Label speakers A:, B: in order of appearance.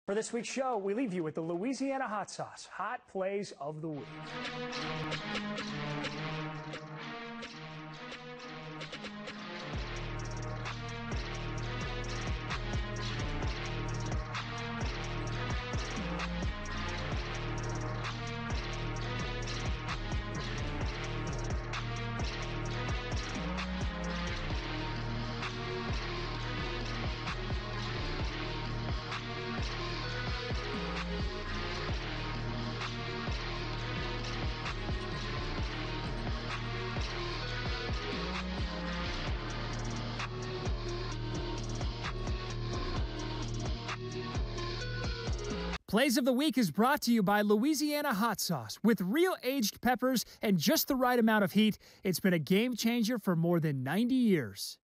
A: For this week's show, we leave you with the Louisiana hot sauce, hot plays of the week.
B: Plays of the Week is brought to you by Louisiana Hot Sauce. With real aged peppers and just the right amount of heat, it's been a game changer for more than 90 years.